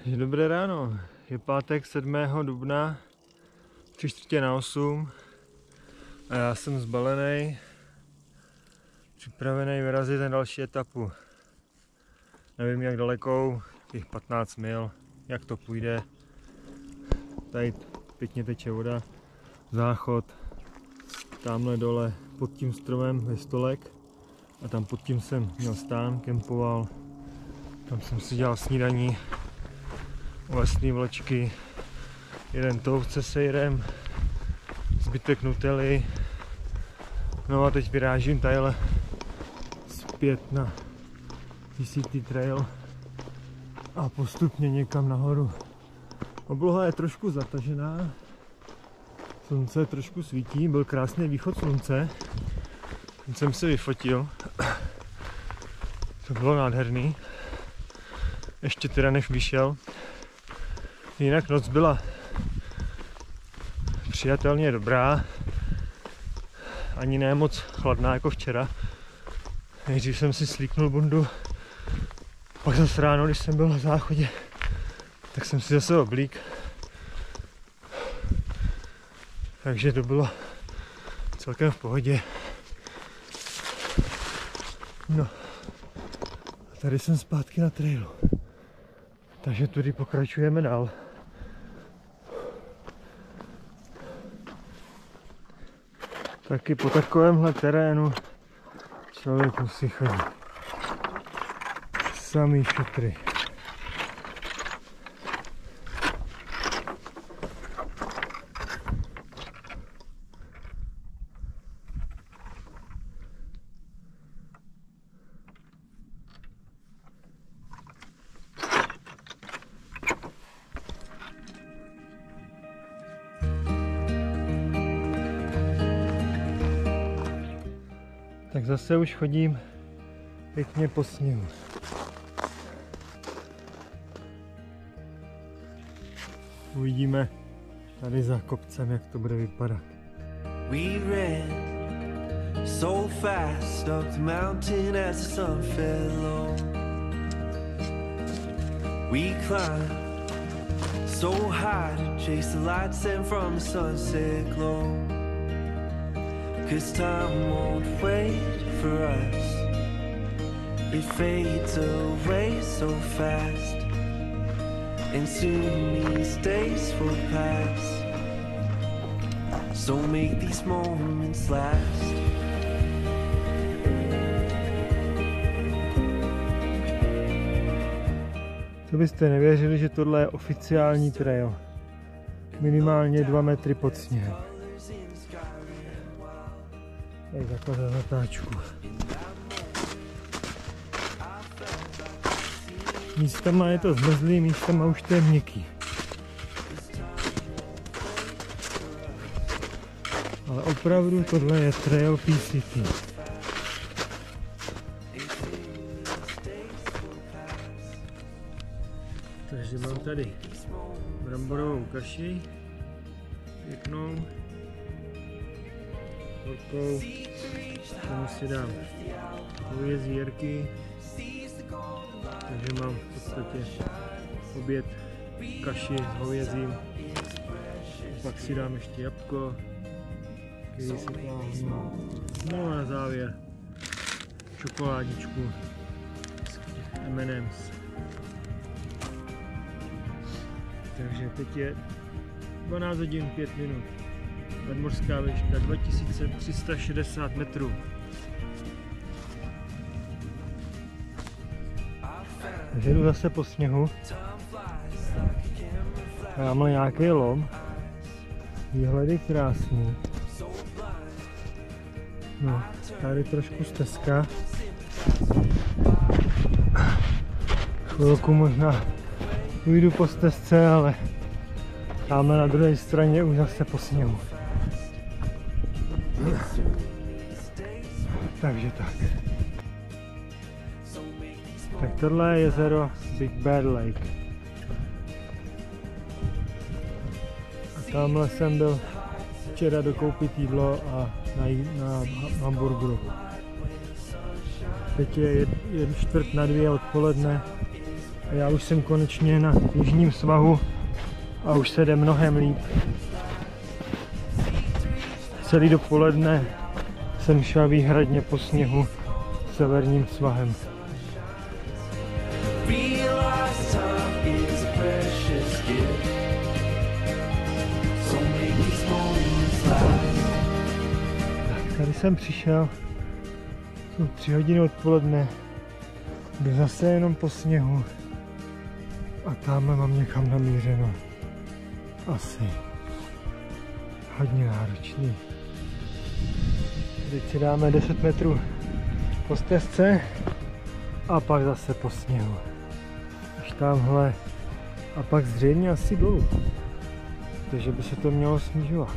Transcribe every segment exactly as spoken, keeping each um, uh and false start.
Dobré ráno, je pátek sedmého dubna, tři čtvrtě na osm a já jsem zbalený, připravený vyrazit na další etapu. Nevím jak dalekou, těch patnáct mil, jak to půjde. Tady pěkně teče voda, záchod, tamhle dole pod tím stromem je stolek a tam pod tím jsem měl stán, kempoval, tam jsem si dělal snídaní. Lesní vlečky, jeden toast se sejrem, zbytek nutely. No a teď vyrážím tadyhle zpět na T C T Trail a postupně někam nahoru. Obloha je trošku zatažená, slunce trošku svítí, byl krásný východ slunce, ten jsem si vyfotil, to bylo nádherný, ještě teda než vyšel. Jinak noc byla přijatelně dobrá, ani ne moc chladná jako včera. Nejdřív jsem si slíknul bundu, pak zase ráno, když jsem byl na záchodě, tak jsem si zase oblík. Takže to bylo celkem v pohodě. No, a tady jsem zpátky na trailu. Takže tudy pokračujeme dál. Taky po takovémhle terénu člověk musí chodit. Samý šutry. Tak zase už chodím pěkně po sněhu. Uvidíme tady za kopcem, jak to bude vypadat. We ran so fast up the mountain as the sun fell low. We climbed so high to chase the lights and from the sunset glow. 'Cause time won't wait for us. It fades away so fast, and soon these days will pass. So make these moments last. To byste nevěřili, že tohle je oficiální trail. Minimálně dva metry pod sněhem. Tady takhle za zatáčku. Místama je to zmrzlý, místama už to je měkký. Ale opravdu tohle je Trail P C T. Takže mám tady bramborovou kaši, pěknou. Horkou, tomu si dám hovězí jirky, takže mám v podstatě oběd kaši s hovězím, pak si dám ještě jabko, který si pláhnu, no a na závěr čokoládičku z M and M's. Takže teď je dvanáct hodin pět minut. Nadmořská výška dva tisíce tři sta šedesát metrů. Takže jdu zase po sněhu. Tamhle nějaký lom. Výhledy krásný. No, tady trošku stezka. Chvilku možná půjdu po stezce, ale tamhle na druhé straně už zase po sněhu. Takže tak. Tak tohle je jezero Big Bear Lake. A tamhle jsem byl včera dokoupit jídlo a na, na hamburgeru. Teď je, je čtvrt na dvě odpoledne Já už jsem konečně na jižním svahu a už se jde mnohem líp. Celý dopoledne jsem šel výhradně po sněhu severním svahem. Tak, tady jsem přišel, jsou tři hodiny odpoledne, jdu zase jenom po sněhu a tamhle mám někam namířeno. Asi hodně náročný. Teď si dáme deset metrů po stezce a pak zase po sněhu. Až tamhle a pak zřejmě asi dolů. Takže by se to mělo snižovat.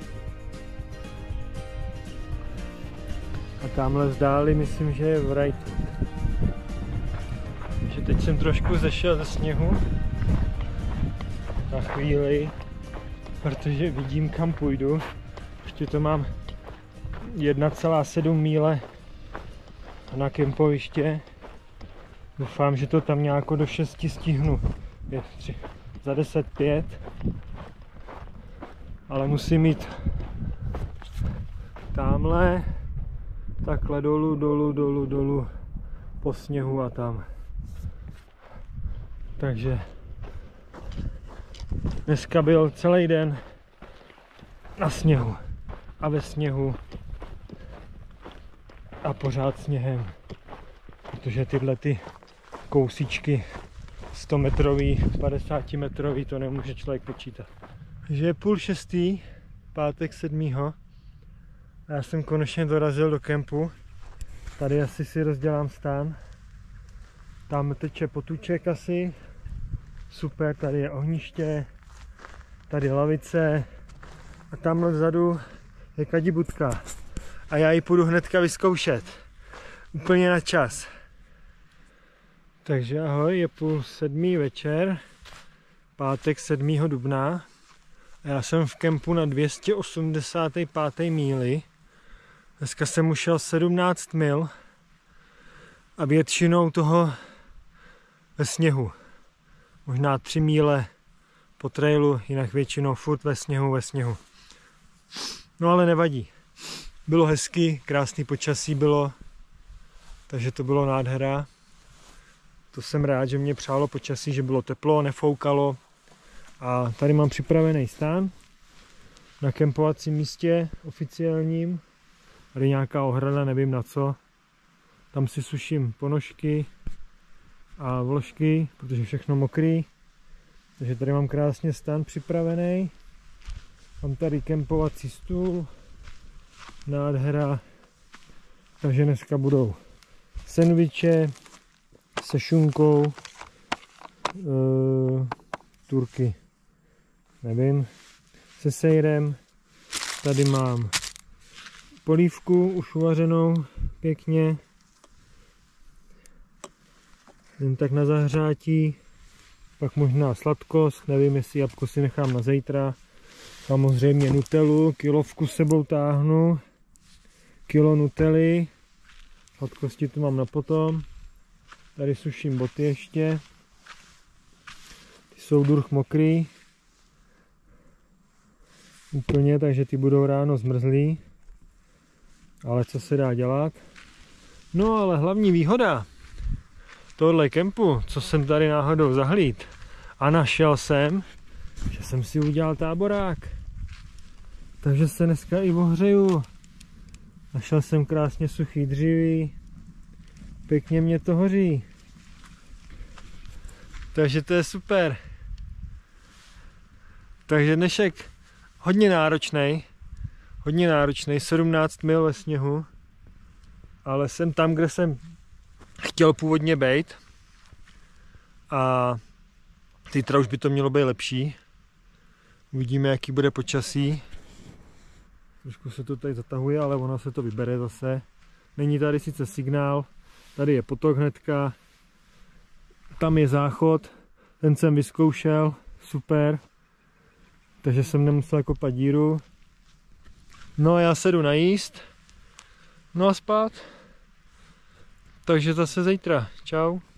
A tamhle vzdáli myslím, že je Wrightwood. Takže teď jsem trošku zešel ze sněhu na chvíli, protože vidím, kam půjdu. Ještě to mám jedna celá sedm míle na kempoviště. Doufám, že to tam nějak do šesti stihnu. Je tři, za deset pět. Ale musím mít tamhle, takhle dolů, dolů, dolů, dolů po sněhu a tam. Takže dneska byl celý den na sněhu a ve sněhu a pořád sněhem, protože tyhle ty kousíčky sto metrový, padesát metrový, to nemůže člověk počítat. Takže je půl šestý, pátek sedmého a já jsem konečně dorazil do kempu. Tady asi si rozdělám stán. Tam teče potůček asi. Super, tady je ohniště, tady lavice a tamhle vzadu je kadibudka. A já ji půjdu hnedka vyzkoušet. Úplně na čas. Takže ahoj, je půl sedmý večer, pátek sedmého dubna. A já jsem v kempu na dvě stě osmdesáté páté míli. Dneska jsem ušel sedmnáct mil a většinou toho ve sněhu. Možná tři míle po trailu, jinak většinou furt ve sněhu, ve sněhu. No ale nevadí. Bylo hezky, krásný počasí bylo, takže to bylo nádhera. To jsem rád, že mě přálo počasí, že bylo teplo, nefoukalo. A tady mám připravený stán na kempovacím místě oficiálním. Tady nějaká ohrada, nevím na co. Tam si suším ponožky a vložky, protože všechno mokrý. Takže tady mám krásně stán připravený. Mám tady kempovací stůl. Nádhera. Takže dneska budou sendviče se šunkou, e, turky, nevím, se sejrem. Tady mám polívku už uvařenou pěkně. Jen tak na zahřátí. Pak možná sladkost, nevím, jestli jabko si nechám na zítra. Samozřejmě nutelu, kilovku sebou táhnu. Kilo nutely. Sladkosti tu mám na potom. Tady suším boty ještě. Ty jsou durch mokrý. Úplně, takže ty budou ráno zmrzlý. Ale co se dá dělat? No ale hlavní výhoda tohle kempu, co jsem tady náhodou zahlíd a našel jsem, že jsem si udělal táborák. Takže se dneska i ohřeju. Našel jsem krásně suchý dříví. Pěkně mě to hoří. Takže to je super. Takže dnešek hodně náročný. Hodně náročný, sedmnáct mil ve sněhu. Ale jsem tam, kde jsem chtěl původně být. A zítra už by to mělo být lepší. Uvidíme, jaký bude počasí. Trošku se to tady zatahuje, ale ono se to vybere zase. Není tady sice signál. Tady je potok hnedka. Tam je záchod. Ten jsem vyzkoušel. Super. Takže jsem nemusel kopat díru. No a já se jdu najíst. No a spát. Takže zase zítra. Čau.